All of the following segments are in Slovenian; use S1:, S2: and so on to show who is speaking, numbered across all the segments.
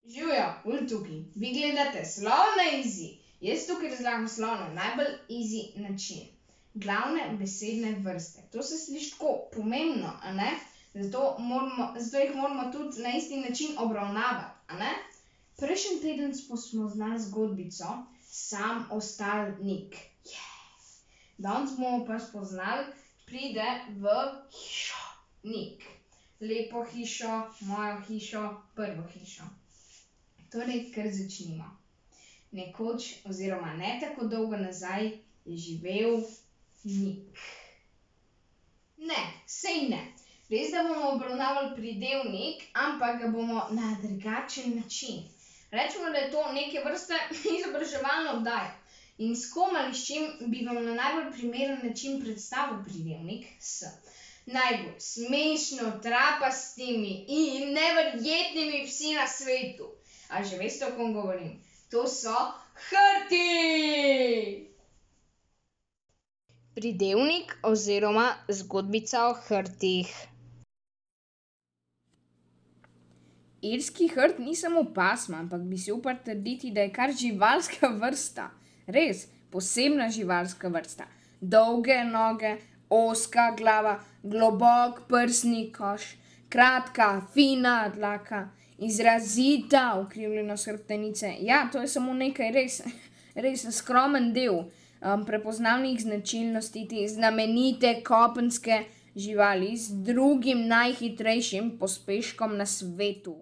S1: Živijo, ul tukaj. Vi gledate Slov na Easy. Jaz tukaj razlagam slov na najbolj easy način. Glavne besedne vrste. To se sliši tako pomembno, a ne? Zato jih moramo tudi na isti način obravnavati, a ne? Prejšnji teden smo spoznali zgodbico Sam ostal Nik. Danes bomo pa spoznali, pride v hišo Nik. Lepo hišo, mojo hišo, prvo hišo. Torej, kar začnimo. Nekoč oziroma ne tako dolgo nazaj je živel Nik. Ne, sej ne. Res, da bomo obravnavali pridevnik, ampak ga bomo na drugačen način. Rečemo, da je to neke vrste izobraževalna oddaja. In s kom ali s čim bi vam na najbolj primeren način predstavil pridevnik s najbolj smešno, trapastimi in neverjetnimi psi na svetu. A že veste, o kom govorim? To so hrti! Pridevnik oziroma zgodbica o hrtih. Irski hrt ni samo pasma, ampak bi si upal trditi, da je kar živalska vrsta. Res, posebna živalska vrsta. Dolge noge, ozka glava, globok prsni koš, kratka, fina dlaka, izrazita ukrivljenost hrbtenice. Ja, to je samo nekaj res skromen del prepoznavnih značilnosti te znamenite kopenske živali z drugim najhitrejšim pospeškom na svetu.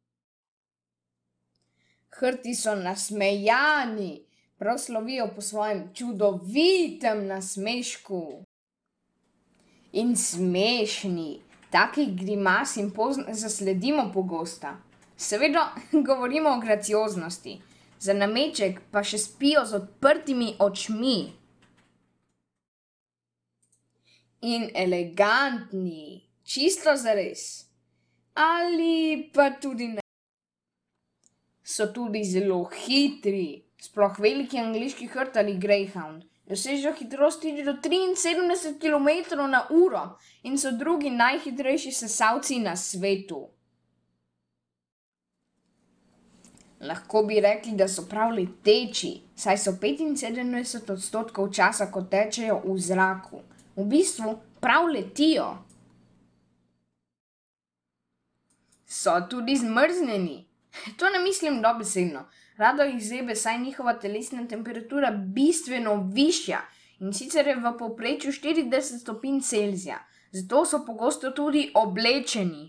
S1: Hrti so nasmejani, prav slovijo po svojem čudovitem nasmešku. In smešni, takih grimas in poz zasledimo pogosto. Seveda govorimo o gracioznosti, za nameček pa še spijo z odprtimi očmi. In elegantni, čisto zares. Ali pa tudi ne. So tudi zelo hitri, sploh veliki angleški hrt ali greyhound. Dosežejo hitrost tudi do 73 km/h in so drugi najhitrejši sesalci na svetu. Lahko bi rekli, da so prav leteči, saj so 75% časa, ko tečejo v zraku. V bistvu prav letijo. So tudi zmrznjeni. To ne mislim dobesedno. Rado jih zebe, saj njihova telesna temperatura bistveno višja, in sicer je v povprečju 40 stopinj Celzija. Zato so pogosto tudi oblečeni.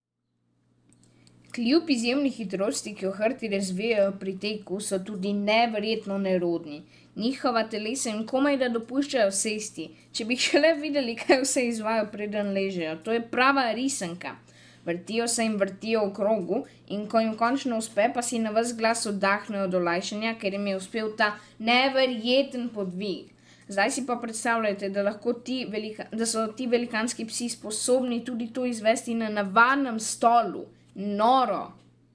S1: Kljub izjemni hitrosti, ki jo hrti razvijajo pri teku, so tudi neverjetno nerodni. Njihova telesa jim komajda dopuščajo sesti. Če bi šele videli, kaj vse izvajo, preden ležejo. To je prava risanka. Vrtijo se in vrtijo v krogu in ko jim končno uspe, pa si na ves glas oddahnejo od olajšanja, ker jim je uspel ta neverjeten podvig. Zdaj si pa predstavljajte, da so ti velikanski psi sposobni tudi to izvesti na navadnem stolu. Noro!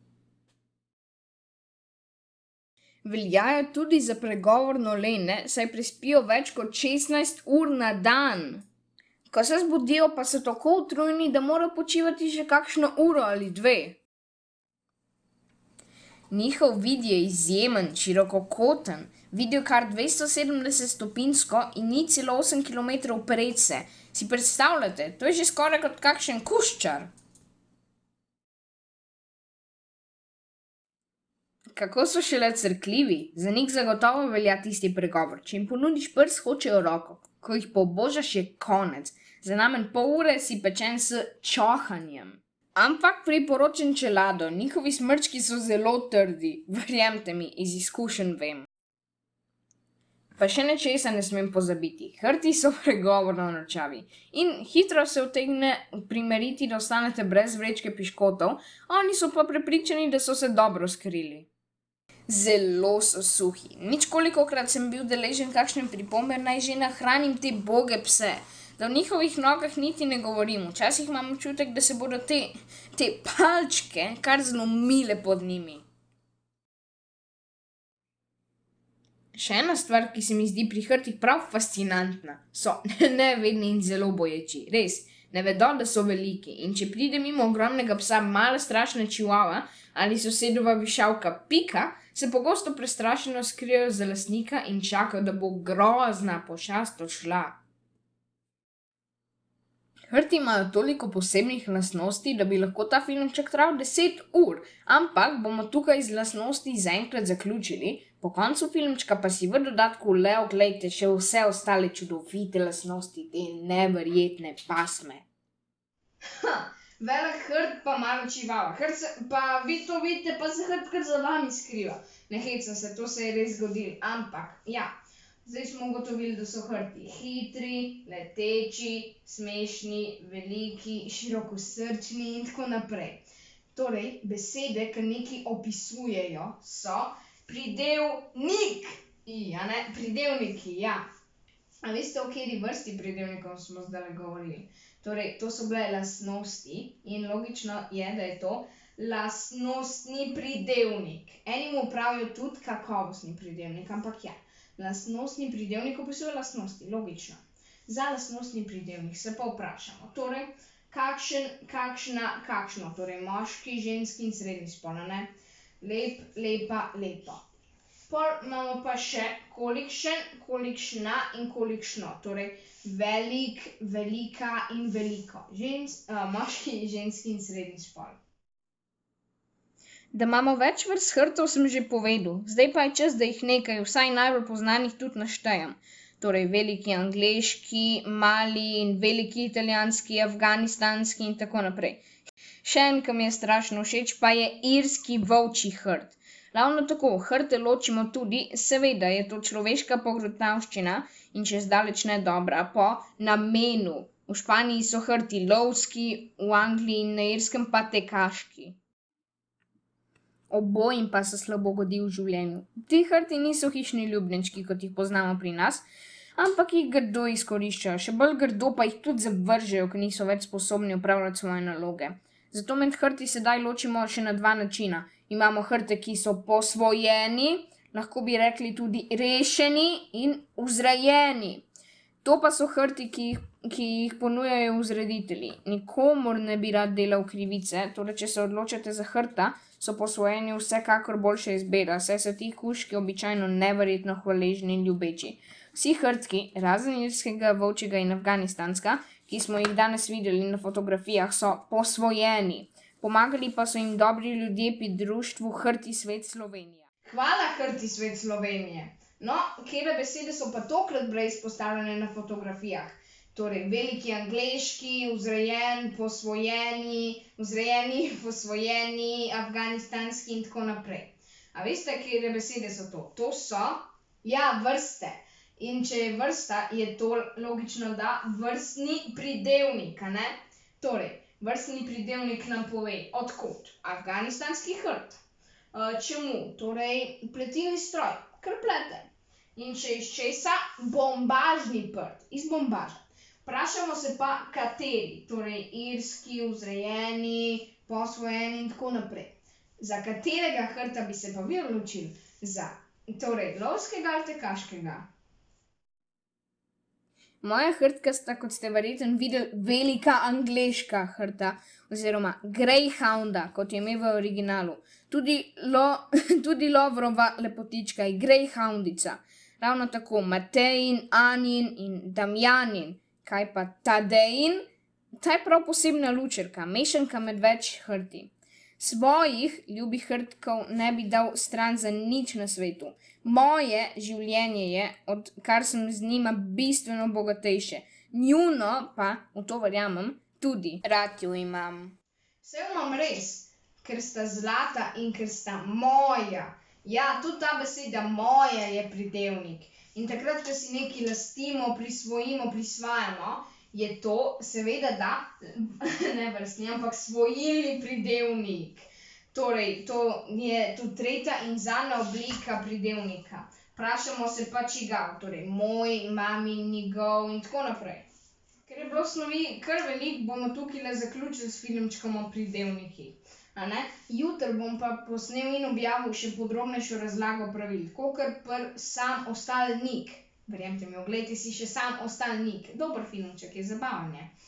S1: Veljajo tudi za pregovorno lene, saj prespijo več kot 16 ur na dan. Ko se zbudijo, pa so tako utrujeni, da morajo počivati še kakšno uro ali dve. Njihov vid je izjemen, širokokoten, vidijo kar 270-stopinjsko in 0,8 km pred se. Si predstavljate, to je že skoraj kot kakšen kuščar. Kako so šele crkljivi, za njih zagotovo velja tisti pregovor. Če jim ponudiš prst, hočejo roko. Ko jih pobožaš, je konec. Za najmanj pol ure si pečen s čohanjem. Ampak priporočam čelado, njihovi smrčki so zelo trdi. Verjemite mi, iz izkušenj vem. Pa še nečesa ne smem pozabiti. Hrti so pregovorno norčavi. In hitro se utegne primeriti, da ostanete brez vrečke piškotov, oni so pa prepričani, da so se dobro skrili. Zelo so suhi. Ničkolikokrat sem bil deležen kakšne pripombe, naj že nahranim te boge pse. Da v njihovih nogah niti ne govorim. Včasih imam občutek, da se bodo te palčke kar zlomile pod njimi. Še ena stvar, ki se mi zdi pri hrtih prav fascinantna, so nevedni in zelo boječi. Res, Ne vedo, da so veliki, in če pride mimo ogromnega psa mala strašna čivava ali sosedova višavka Pika, se pogosto prestrašeno skrijejo za lastnika in čakajo, da bo grozna pošast odšla. Hrti imajo toliko posebnih lastnosti, da bi lahko ta filmček trajal 10 ur, ampak bomo tukaj z lastnosti zaenkrat zaključili, po koncu filmčka pa si v dodatku le oglejte še vse ostale čudovite lastnosti te neverjetne pasme. Velik hrt pa malo čivava. Pa vi to vidite, pa se hrt kar za vami skriva. Ne hecam se, to se je res zgodilo, ampak ja. Zdaj smo ugotovili, da so hrti hitri, leteči, smešni, veliki, širokosrčni in tako naprej. Torej, besede, ki nekaj opisujejo, so pridevnik. Pridevniki, ja. A veste, o kateri vrsti pridevnikov smo zdaj govorili? Torej, to so bile lastnosti in logično je, da je to lastnostni pridevnik. Eni mu pravijo tudi kakovostni pridevnik, ampak ja. Lastnostni pridevnik opisuje lastnosti, logično. Za lastnostni pridevnik se pa vprašamo. Torej, kakšno, torej moški, ženski in srednji spol, ne? Lep, lepa, lepo. Pol imamo pa še kolikšen, kolikšna in kolikšno. Torej, velik, velika in veliko. Moški, ženski in srednji spol. Da imamo več vrst hrtov, sem že povedal. Zdaj pa je čas, da jih nekaj vsaj najbolj poznanih tudi naštejem. Torej, veliki angleški, mali in veliki italijanski, afganistanski in tako naprej. Še en, ki mi je strašno všeč, pa je irski volčji hrt. Ravno tako, hrte ločimo tudi, seveda je to človeška pogruntavščina in še zdaleč ne dobra, po namenu. V Španiji so hrti lovski, v Angliji in na Irskem pa tekaški. Obojim pa se slabo godi v življenju. Ti hrti niso hišni ljubljenčki, kot jih poznamo pri nas, ampak jih grdo izkoriščajo, še bolj grdo pa jih tudi zavržejo, ker niso več sposobni opravljati svoje naloge. Zato med hrti sedaj ločimo še na dva načina. Imamo hrte, ki so posvojeni, lahko bi rekli tudi rešeni in vzrejeni. To pa so hrti, ki jih ponujajo vzreditelji. Nikomur ne bi rad delal krivice, torej če se odločate za hrta, so posvojeni vsekakor boljša izbira, saj so ti kužki običajno neverjetno hvaležni in ljubeči. Vsi hrtki, razen irskega, volčjega in afganistanska, ki smo jih danes videli na fotografijah, so posvojeni. Pomagali pa so jim dobri ljudje pri društvu Hrti svet Slovenija. Hvala, Hrti svet Slovenije! No, katere besede so pa tokrat bile izpostavljene na fotografijah? Torej, veliki angleški, vzrejen, posvojeni, afganistanski in tako naprej. A veste, katere besede so to? To so, ja, vrste. In če je vrsta, je to logično, da vrstni pridevnik, a ne? Torej, vrstni pridevnik nam pove, odkot? Afganistanski hrt. Čemu? Torej, pletilni stroj, kar plete. In če iz česa? Bombažni prt, iz bombaža. Vprašamo se pa, kateri, torej irski, vzrejeni, posvojeni in tako naprej. Za katerega hrta bi se pa vi odločili? Torej, lovskega ali tekaškega? Moja hrtka sta, kot ste verjetno videli, velika angleška hrta oziroma greyhounda, kot je ime v originalu. Tudi Lovrova lepotička je greyhoundica. Ravno tako Matejin, Anin in Damjanin. Kaj pa Tadejin? Ta je prav posebna lučerka, mešanka med več hrti. Svojih ljubih hrtkov ne bi dal stran za nič na svetu. Moje življenje je, odkar sem z njima bistveno bogatejše. Njuno pa, v to verjamem, tudi rad jo imam. Saj imam res, ker sta zlata in ker sta moja. Ja, tudi ta beseda moja je pridevnik. In takrat, ko si nekaj lastimo, prisvojimo, prisvajamo, je to seveda ne vrstni, ampak svojilni pridevnik. Torej, to je tudi tretja in zadnja oblika pridevnika. Vprašamo se pa čigav, torej moj, mamin, njegov in tako naprej. Ker je bilo snovi kar veliko, bomo tukaj zaključili s filmčkom o pridevnikih. Jutri bom pa posnel in objavil še podrobnejšo razlago pravil, kakor pri Sam ostalnik. Verjemite mi, oglejte si še Sam ostalnik. Dober filmček je, zabaven je.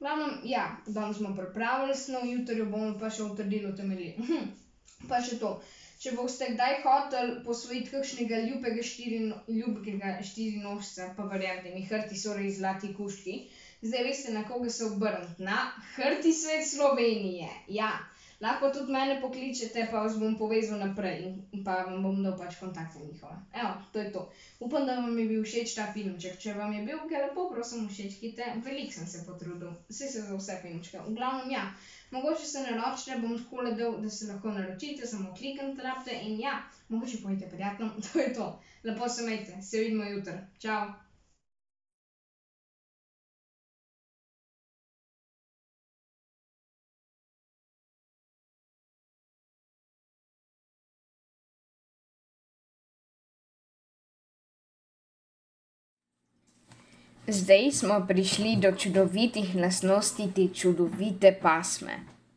S1: Glavnem, ja, danes smo pripravili snov, jutri jo bomo pa še utrdili, utemeljili. Pa še to, če boste kdaj hoteli posvojiti kakšnega ljubkega štirinožca, pa verjemite mi, hrti so res zlati kužki, zdaj veste, na koga se obrniti, na Hrti svet Slovenije. Ja, lahko tudi mene pokličete, pa vas bom povezal naprej in pa vam bom dal pač kontakte njihove. Evo, to je to. Upam, da vam je bil všeč ta filmček. Če vam je bil, ga lepo prosim všečkite, veliko sem se potrudil. Saj se za vse filmčke. V glavnem, ja, mogoče se naročite, bom takole dal, da se lahko naročite, samo kliknite rabite in ja, mogoče pojete prijatno, to je to. Lepo se imejte, se vidimo jutri. Čau! Zdaj smo prišli do čudovitih lastnosti te čudovite pasme.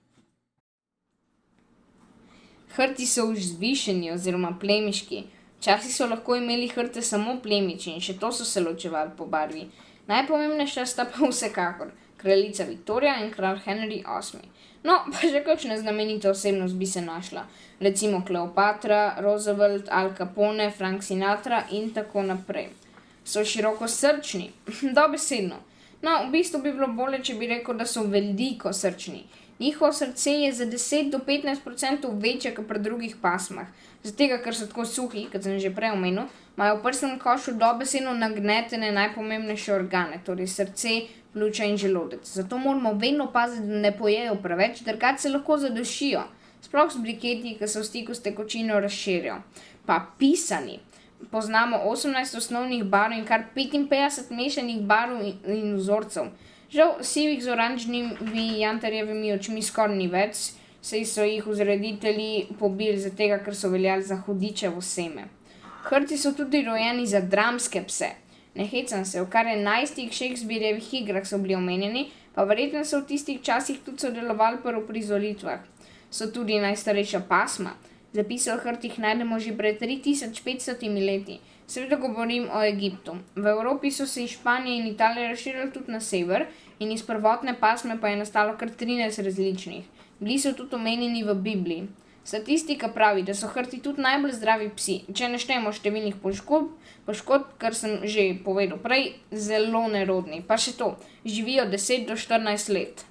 S1: Hrti so vzvišeni oziroma plemiški. Včasih so lahko imeli hrte samo plemiči in še to so se ločevali po barvi. Najpomembnejša sta pa vsekakor kraljica Viktorija in kralj Henry VIII. No, pa še kakšna znamenita osebnost bi se našla. Recimo Kleopatra, Roosevelt, Al Capone, Frank Sinatra in tako naprej. So širokosrčni, dobesedno. No, v bistvu bi bilo bolje, če bi rekel, da so veliko srčni. Njihovo srce je za 10 do 15% večje kot pri drugih pasmah. Zato, ker so tako suhi, kot sem že prej omenil, imajo v prsnem košu dobesedno nagnetene najpomembnejše organe, torej srce, pljuča in želodec. Zato moramo vedno paziti, da ne pojejo preveč, drugače se lahko zadušijo. Sploh s briketi, ki se v stiku s tekočino razširijo. Pa pisani. Poznamo 18 osnovnih barv in kar 55 mešanih barv in vzorcev. Žal, sivih z oranžnimi jantarjevimi očmi skoraj ni več, saj so jih vzreditelji pobili zato, ker so veljali za hudičevo seme. Hrti so tudi rojeni za dramske pse. Ne hecam se, v kar 11 Shakespearjevih igrah so bili omenjeni, pa verjetno so v tistih časih tudi sodelovali pri uprizoritvah. So tudi najstarejša pasma. Zapise o hrtih najdemo že pred 3500 leti. Seveda govorim o Egiptu. V Evropi so se iz Španije in Italije razširili tudi na sever in iz prvotne pasme pa je nastalo kar 13 različnih. Bili so tudi omenjeni v Bibliji. Statistika pravi, da so hrti tudi najbolj zdravi psi. Če ne štejemo številnih poškodb, kar sem že povedal prej, zelo nerodni. Pa še to, živijo 10 do 14 let.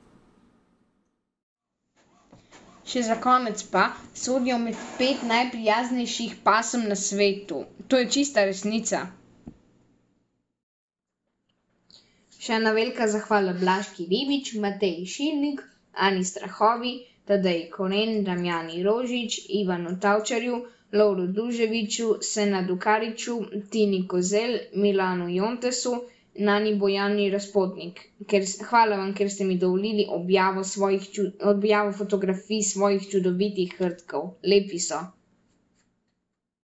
S1: Še za konec pa, sodijo med 5 najprijaznejših pasem na svetu. To je čista resnica. Še ena velika zahvala Blažki Ribič, Mateji Šilnik, Ani Strahovi, Tadeji Koren, Damjani Rožič, Ivanu Tavčarju, Lovru Duževiču, Senadu Kariču, Tini Kozel, Milanu Jontesu, Nani Bojani Razpotnik. Hvala vam, ker ste mi dovolili objavo fotografij svojih čudovitih hrtkov. Lepi so.